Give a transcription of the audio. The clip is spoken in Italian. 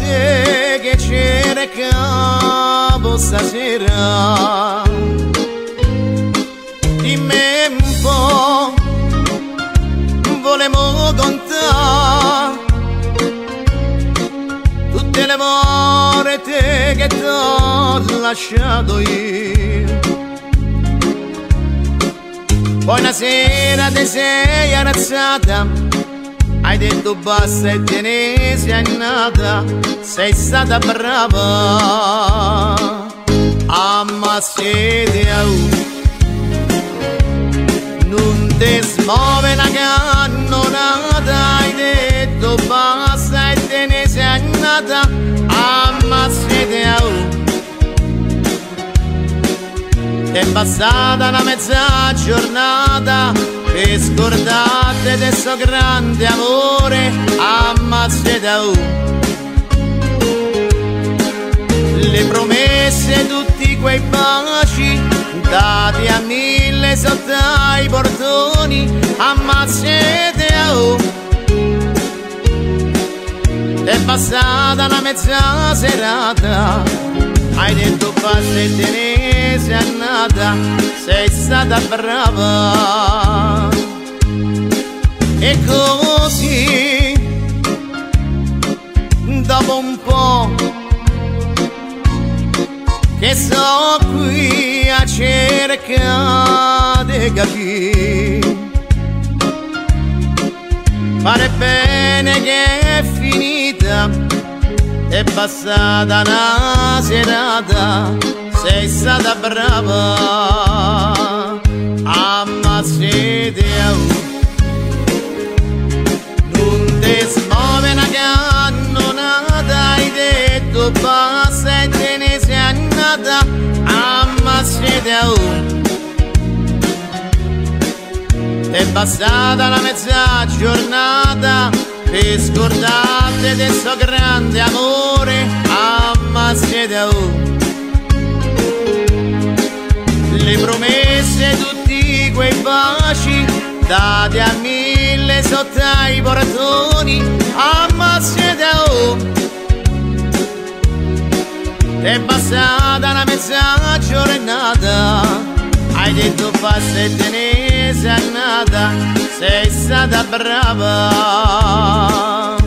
te che cercavo stasera. Dimmi un po', volevo contare tutte le volte che t'ho lasciato io. Poi una sera ti sei arrazzata, hai detto basta e te ne sei andata. Sei stata brava, ammazzate non ti smuove una cannonata. Hai detto basta e te ne sei andata, ammazzate è passata una mezza giornata per scordate del suo grande amore, ammazzate le promesse, tutti quei baci dati a 1000 sotto ai portoni, ammazzate è passata una mezza serata, hai detto basta e te ne sei andata. Sei stata brava e così dopo un po' che sto qui a cercare di capire, pare bene che è finita, è passata una serata. Sei stata brava, ammazzate non ti smuove una cannonata. Hai detto basta e te ne sei andata, ammazzate è passata una mezza giornata per scordate del suo grande amore, ammazzate le promesse, tutti quei baci dati a 1000 sotto ai portoni, ammazzate è passata una mezza giornata, hai detto basta e te ne sei andata. Sei stata brava.